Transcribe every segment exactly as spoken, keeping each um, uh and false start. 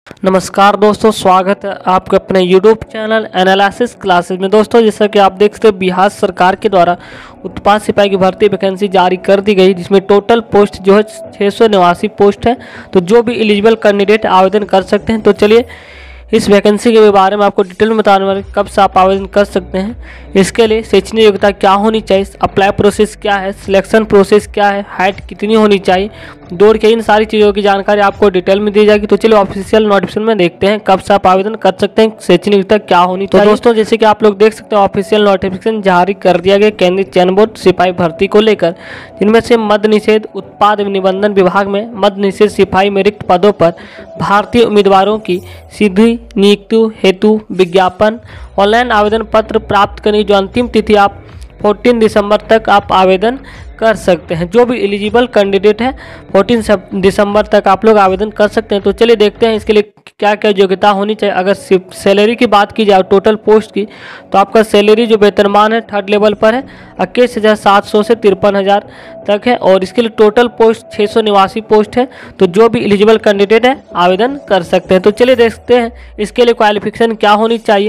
नमस्कार दोस्तों, स्वागत है आपके अपने यूट्यूब चैनल एनालिसिस क्लासेस में। दोस्तों, जैसा कि आप देख सकते हैं, बिहार सरकार के द्वारा उत्पाद सिपाही की भर्ती वैकेंसी जारी कर दी गई, जिसमें टोटल पोस्ट जो है छः सौ नवासी पोस्ट है। तो जो भी एलिजिबल कैंडिडेट आवेदन कर सकते हैं। तो चलिए इस वैकेंसी के बारे में आपको डिटेल में बताने वाले, कब से आप आवेदन कर सकते हैं, इसके लिए शैक्षणिक योग्यता क्या होनी चाहिए, अप्लाई प्रोसेस क्या है, सिलेक्शन प्रोसेस क्या है, हाइट कितनी होनी चाहिए, दौड़ के इन सारी चीज़ों की जानकारी आपको डिटेल में दी जाएगी। तो चलिए ऑफिशियल नोटिफिकेशन में देखते हैं कब से आप आवेदन कर सकते हैं, शैक्षणिक योग्यता क्या होनी चाहिए। तो दोस्तों, जैसे कि आप लोग देख सकते हैं, ऑफिशियल नोटिफिकेशन जारी कर दिया गया केंद्रीय चयन बोर्ड सिपाही भर्ती को लेकर, जिनमें से मद्य निषेध उत्पाद निबंधन विभाग में मद्य निषेध सिपाही में रिक्त पदों पर भारतीय उम्मीदवारों की सीधी नियुक्ति हेतु विज्ञापन ऑनलाइन आवेदन पत्र प्राप्त करने की जो अंतिम तिथि आप चौदह दिसंबर तक आप आवेदन कर सकते हैं। जो भी एलिजिबल कैंडिडेट है चौदह दिसंबर तक आप लोग आवेदन कर सकते हैं। तो चलिए देखते हैं इसके लिए क्या क्या योग्यता होनी चाहिए। अगर सिर्फ सैलरी की बात की जाए टोटल पोस्ट की, तो आपका सैलरी जो वेतनमान है थर्ड लेवल पर है इक्कीस हज़ार सात सौ से तिरपन हज़ार तक है, और इसके लिए टोटल पोस्ट छः सौ निवासी पोस्ट है। तो जो भी एलिजिबल कैंडिडेट है आवेदन कर सकते हैं। तो चलिए देखते हैं इसके लिए क्वालिफिकेशन क्या होनी चाहिए।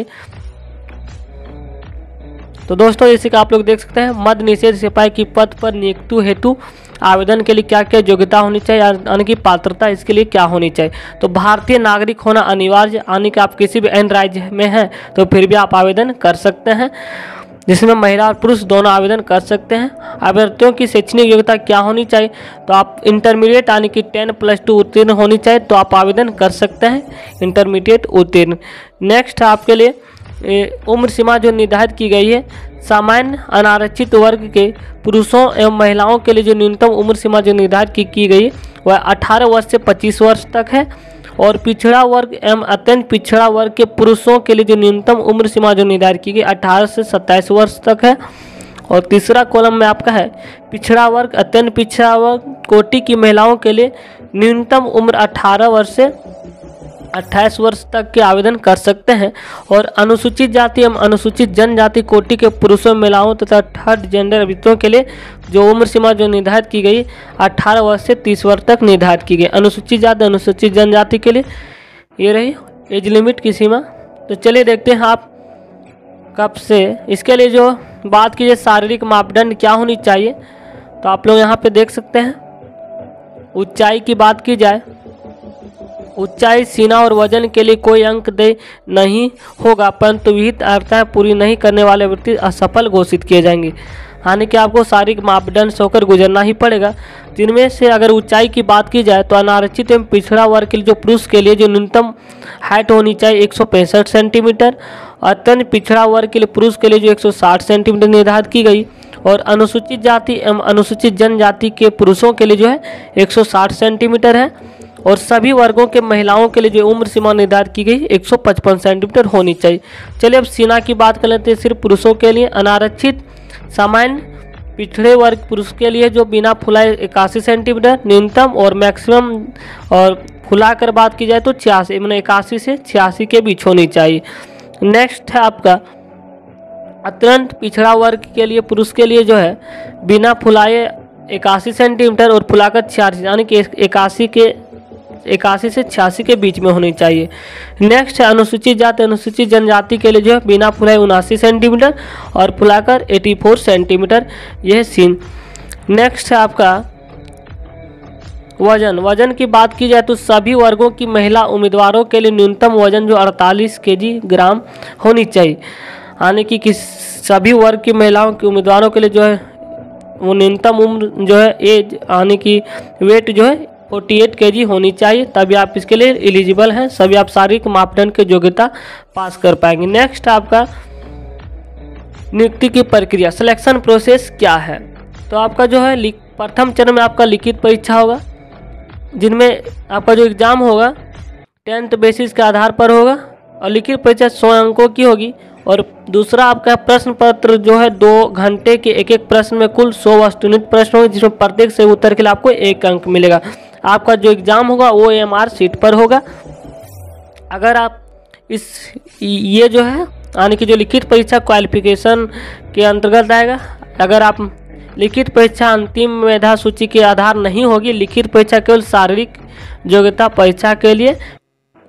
तो दोस्तों, जैसे कि आप लोग देख सकते हैं, मद्य निषेध सिपाही की पद पर नियुक्ति हेतु आवेदन के लिए क्या क्या योग्यता होनी चाहिए, यानी कि पात्रता इसके लिए क्या होनी चाहिए। तो भारतीय नागरिक होना अनिवार्य, यानी कि आप किसी भी अन्य राज्य में हैं तो फिर भी आप आवेदन कर सकते हैं, जिसमें महिला और पुरुष दोनों आवेदन कर सकते हैं। अभ्यर्थियों की शैक्षणिक योग्यता क्या होनी चाहिए, तो आप इंटरमीडिएट यानी कि टेन प्लस टू उत्तीर्ण होनी चाहिए तो आप आवेदन कर सकते हैं, इंटरमीडिएट उत्तीर्ण। नेक्स्ट आपके लिए उम्र सीमा जो निर्धारित की गई है, सामान्य अनारक्षित वर्ग के पुरुषों एवं महिलाओं के लिए जो न्यूनतम उम्र सीमा जो निर्धारित की, की गई वह अठारह वर्ष से पच्चीस वर्ष तक है, और पिछड़ा वर्ग एवं अत्यंत पिछड़ा वर्ग के पुरुषों के लिए जो न्यूनतम उम्र सीमा जो निर्धारित की गई अठारह से सत्ताईस वर्ष तक है। और तीसरा कॉलम में आपका है पिछड़ा वर्ग अत्यंत पिछड़ा वर्ग कोटि की महिलाओं के लिए न्यूनतम उम्र अठारह वर्ष से अट्ठाईस वर्ष तक के आवेदन कर सकते हैं। और अनुसूचित जाति एवं अनुसूचित जनजाति कोटि के पुरुषों महिलाओं तथा थर्ड जेंडर अभ्यर्थियों के लिए जो उम्र सीमा जो निर्धारित की गई अठारह वर्ष से तीस वर्ष तक निर्धारित की गई। अनुसूचित जाति अनुसूचित जनजाति के लिए ये रही एज लिमिट की सीमा। तो चलिए देखते हैं आप कब से। इसके लिए जो बात कीजिए शारीरिक मापदंड क्या होनी चाहिए, तो आप लोग यहाँ पे देख सकते हैं। ऊंचाई की बात की जाए, ऊंचाई, सीना और वजन के लिए कोई अंक दे नहीं होगा, परंतु विहित अर्हताएं पूरी नहीं करने वाले व्यक्ति असफल घोषित किए जाएंगे। यानी कि आपको शारीरिक मापदंड से होकर गुजरना ही पड़ेगा, जिनमें से अगर ऊंचाई की बात की जाए तो अनारक्षित एवं पिछड़ा वर्ग के लिए जो पुरुष के लिए जो न्यूनतम हाइट होनी चाहिए एक सौ पैंसठ सेंटीमीटर, अत्यंत पिछड़ा वर्ग के लिए पुरुष के लिए जो एक सौ साठ सेंटीमीटर निर्धारित की गई, और अनुसूचित जाति एवं अनुसूचित जनजाति के पुरुषों के लिए जो है एक सौ साठ सेंटीमीटर है, और सभी वर्गों के महिलाओं के लिए जो उम्र सीमा निर्धारित की गई एक सौ पचपन सेंटीमीटर होनी चाहिए। चलिए अब सीना की बात कर लेते हैं। सिर्फ पुरुषों के लिए अनारक्षित सामान्य पिछड़े वर्ग पुरुष के लिए जो बिना फुलाए इक्यासी सेंटीमीटर न्यूनतम, और मैक्सिमम और फुलाकर बात की जाए तो छियासी मैंने इक्यासी से छियासी के बीच होनी चाहिए। नेक्स्ट है आपका अत्यंत पिछड़ा वर्ग के लिए पुरुष के लिए जो है बिना फुलाए इक्यासी सेंटीमीटर और फुलाकर छियासी, यानी कि इक्यासी के इक्यासी से छियासी के बीच में होनी चाहिए। नेक्स्ट है अनुसूचित जाति अनुसूचित जनजाति के लिए जो है बिना फुलाए उनासी सेंटीमीटर और फुलाकर चौरासी सेंटीमीटर, यह सीन। नेक्स्ट है आपका वजन। वजन की बात की जाए तो सभी वर्गों की महिला उम्मीदवारों के लिए न्यूनतम वजन जो अड़तालीस केजी ग्राम होनी चाहिए, यानी कि किस सभी वर्ग की महिलाओं के उम्मीदवारों के लिए जो है वो न्यूनतम उम्र जो है एज यानी कि वेट जो है अड़तालीस केजी होनी चाहिए, तभी आप इसके लिए एलिजिबल हैं, सभी आप शारीरिक मापदंड की योग्यता पास कर पाएंगे। नेक्स्ट आपका नियुक्ति की प्रक्रिया, सिलेक्शन प्रोसेस क्या है, तो आपका जो है प्रथम चरण में आपका लिखित परीक्षा होगा, जिनमें आपका जो एग्ज़ाम होगा टेंथ बेसिस के आधार पर होगा, और लिखित परीक्षा सौ अंकों की होगी। और दूसरा आपका प्रश्न पत्र जो है दो घंटे के एक एक प्रश्न में कुल सौ वस्तुनिष्ठ प्रश्न होंगे, जिसमें प्रत्येक से उत्तर के लिए आपको एक अंक मिलेगा। आपका जो एग्ज़ाम होगा वो एम आर सीट पर होगा। अगर आप इस ये जो है यानी कि जो लिखित परीक्षा क्वालिफिकेशन के अंतर्गत आएगा, अगर आप लिखित परीक्षा अंतिम मेधा सूची के आधार नहीं होगी, लिखित परीक्षा केवल शारीरिक योग्यता परीक्षा के लिए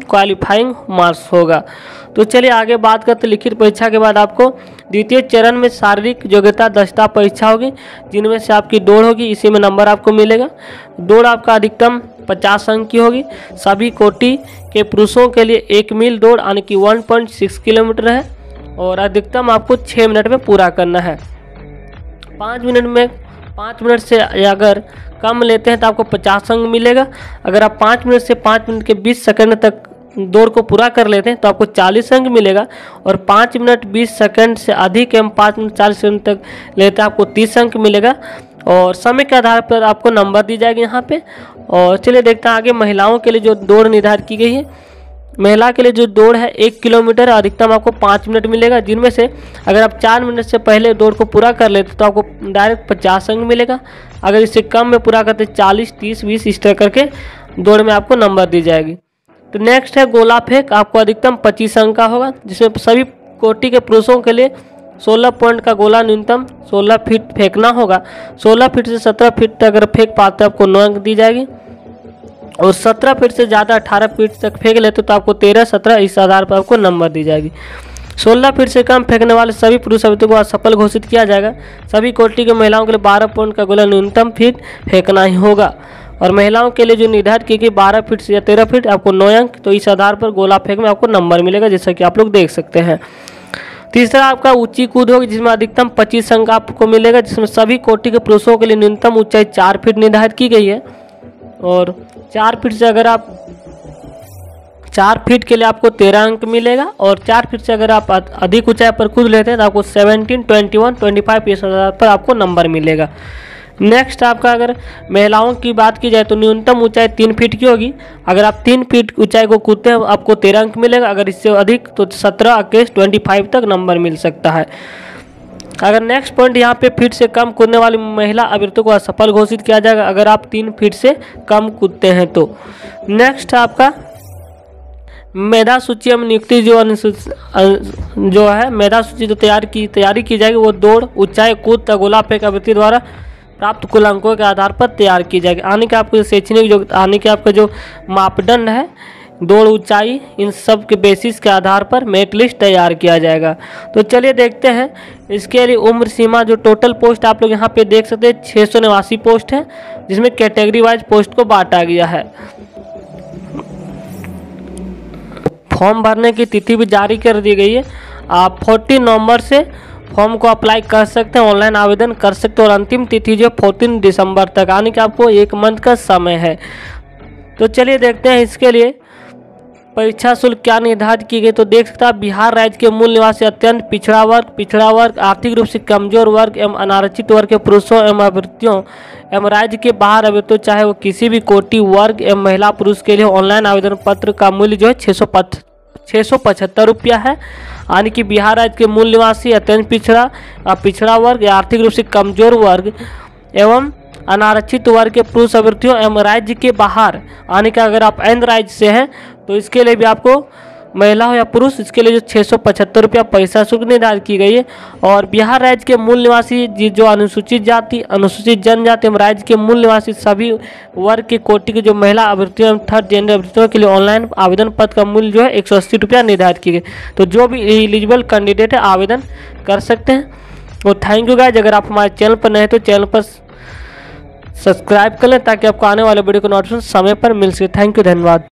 क्वालिफाइंग मार्क्स होगा। तो चलिए आगे बात करते। लिखित परीक्षा के बाद आपको द्वितीय चरण में शारीरिक योग्यता दक्षता परीक्षा होगी, जिनमें से आपकी दौड़ होगी, इसी में नंबर आपको मिलेगा। दौड़ आपका अधिकतम पचास अंक की होगी। सभी कोटि के पुरुषों के लिए एक मील दौड़ यानी कि वन पॉइंट सिक्स किलोमीटर है और अधिकतम आपको छः मिनट में पूरा करना है। पाँच मिनट में पाँच मिनट से अगर कम लेते हैं तो आपको पचास अंक मिलेगा। अगर आप पाँच मिनट से पाँच मिनट के बीस सेकंड तक दौड़ को पूरा कर लेते हैं तो आपको चालीस अंक मिलेगा। और पाँच मिनट बीस सेकंड से अधिक एवं पाँच मिनट चालीस सेकंड तक लेते हैं आपको तीस अंक मिलेगा। और समय के आधार पर आपको नंबर दी जाएगी यहाँ पे। और चलिए देखते हैं आगे महिलाओं के लिए जो दौड़ निर्धारित की गई है। महिला के लिए जो दौड़ है एक किलोमीटर अधिकतम आपको पाँच मिनट मिलेगा, जिनमें से अगर आप चार मिनट से पहले दौड़ को पूरा कर लेते तो आपको डायरेक्ट पचास अंक मिलेगा। अगर इससे कम में पूरा करते चालीस तीस बीस इस तरह करके दौड़ में आपको नंबर दी जाएगी। तो नेक्स्ट है गोला फेंक, आपको अधिकतम पच्चीस अंक का होगा, जिसमें सभी कोटि के पुरुषों के लिए सोलह पॉइंट का गोला न्यूनतम सोलह फीट फेंकना होगा। सोलह फीट से सत्रह फीट तक अगर फेंक पाते आपको नौ अंक दी जाएगी। और सत्रह फीट से ज़्यादा अठारह फीट तक फेंक लेते तो आपको तेरह सत्रह इस आधार पर आपको नंबर दी जाएगी। सोलह फीट से कम फेंकने वाले सभी पुरुष अभ्यर्थियों को असफल घोषित किया जाएगा। सभी कोटि के महिलाओं के लिए बारह पॉइंट का गोला न्यूनतम फीट फेंकना ही होगा। और महिलाओं के लिए जो निर्धारित की गई बारह फीट से या तेरह फीट आपको नौ अंक, तो इस आधार पर गोला फेंक में आपको नंबर मिलेगा, जैसा कि आप लोग देख सकते हैं। तीसरा आपका ऊंची कूद होगी, जिसमें अधिकतम पच्चीस अंक आपको मिलेगा, जिसमें सभी कोटि के पुरुषों के लिए न्यूनतम ऊंचाई चार फीट निर्धारित की गई है। और चार फीट से अगर आप चार फीट के लिए आपको तेरह अंक मिलेगा। और चार फीट से अगर आप अधिक ऊंचाई पर कूद लेते हैं तो आपको seventeen twenty one twenty five इस आधार पर आपको नंबर मिलेगा। नेक्स्ट आपका अगर महिलाओं की बात की जाए तो न्यूनतम ऊंचाई तीन फीट की होगी। अगर आप तीन फीट ऊंचाई को कूदते हैं आपको तेरह अंक मिलेगा। अगर इससे अधिक तो सत्रह इक्कीस ट्वेंटी फाइव तक नंबर मिल सकता है। अगर नेक्स्ट पॉइंट यहाँ पे फीट से कम कूदने वाली महिला अभ्यर्थियों को असफल घोषित किया जाएगा, अगर आप तीन फीट से कम कूदते हैं तो। नेक्स्ट आपका मेधा सूची एवं नियुक्ति जो अनुसूची जो है मेधा सूची जो तैयार की तैयारी की जाएगी वो दौड़ ऊंचाई कूद गोला फेंक अभ्यर्थी द्वारा प्राप्त कुल अंकों के आधार पर तैयार की जाएगी। आने के आपको शैक्षणिक जो आने के आपका जो मापदंड है दौड़ ऊंचाई इन सब के बेसिस के आधार पर मेरिट लिस्ट तैयार किया जाएगा। तो चलिए देखते हैं इसके लिए उम्र सीमा जो टोटल पोस्ट आप लोग यहाँ पे देख सकते हैं छः सौ नवासी पोस्ट है, जिसमें कैटेगरी वाइज पोस्ट को बांटा गया है। फॉर्म भरने की तिथि भी जारी कर दी गई है। आप चौदह नवंबर से फॉर्म को अप्लाई कर सकते हैं, ऑनलाइन आवेदन कर सकते हैं। और अंतिम तिथि जो चौदह दिसंबर तक, आने के आपको एक मंथ का समय है। तो चलिए देखते हैं इसके लिए परीक्षा शुल्क क्या निर्धारित की गई। तो देख सकते हैं बिहार राज्य के मूल निवासी अत्यंत पिछड़ा वर्ग पिछड़ा वर्ग आर्थिक रूप से कमजोर वर्ग एवं अनारक्षित वर्ग के पुरुषों एवं अभ्यर्थियों एवं राज्य के बाहर अभ्यर्थियों चाहे वो किसी भी कोटि वर्ग एवं महिला पुरुष के लिए ऑनलाइन आवेदन पत्र का मूल्य जो है छः सौ पच छः सौ पचहत्तर रुपया है। यानी कि बिहार राज्य के मूल निवासी अत्यंत पिछड़ा पिछड़ा वर्ग या आर्थिक रूप से कमजोर वर्ग एवं अनारक्षित वर्ग के पुरुष अभ्यर्थियों एवं राज्य के बाहर आने का अगर आप अन्य राज्य से हैं तो इसके लिए भी आपको महिला हो या पुरुष इसके लिए जो छः सौ पचहत्तर रुपया पैसा शुल्क निर्धारित की गई है। और बिहार राज्य के मूल निवासी जो अनुसूचित जाति अनुसूचित जनजाति एवं राज्य के मूल निवासी सभी वर्ग के कोटि के जो महिला अभ्यर्थियों एवं थर्ड जेंडर अभ्यर्थियों के लिए ऑनलाइन आवेदन पत्र का मूल्य जो है एक सौ अस्सी रुपया निर्धारित की गई। तो जो भी एलिजिबल कैंडिडेट है आवेदन कर सकते हैं। और थैंक यू गाइस, अगर आप हमारे चैनल पर नए तो चैनल पर सब्सक्राइब कर लें ताकि आपको आने वाले वीडियो को नोटिफिकेशन समय पर मिल सके। थैंक यू, धन्यवाद।